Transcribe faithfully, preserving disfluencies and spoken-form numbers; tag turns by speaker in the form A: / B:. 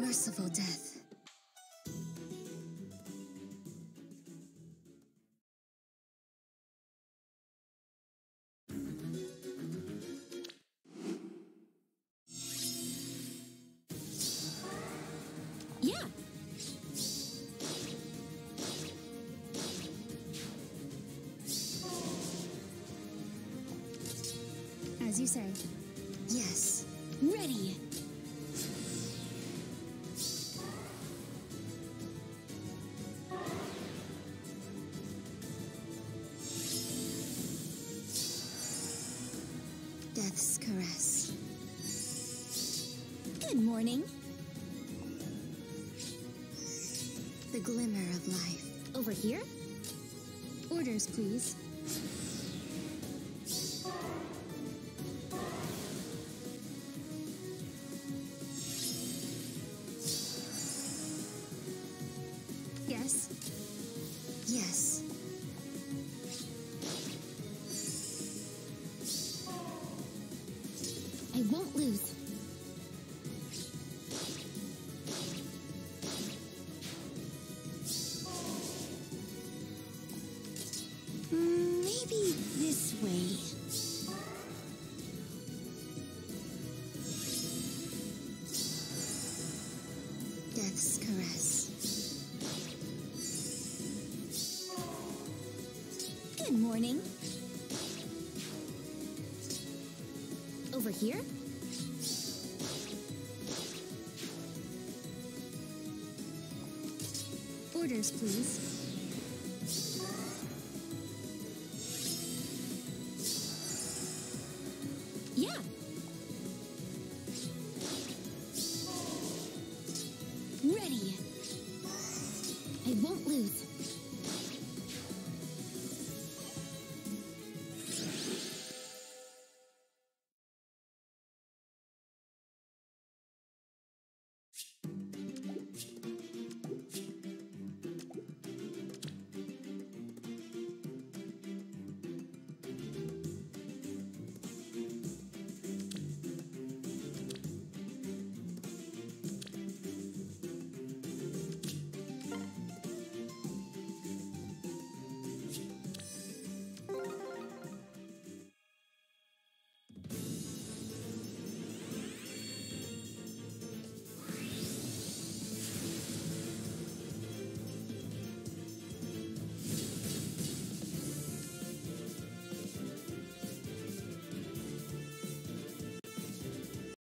A: Merciful death.
B: Yeah.
A: As you say. Yes.
B: Ready.
A: Death's caress.
B: Good morning.
A: The glimmer of life.
B: Over here?
A: Orders, please. Yes. Yes.
B: I won't lose.
A: Mm, maybe this way. Death's caress.
B: Good morning. Over here?
A: Orders, please.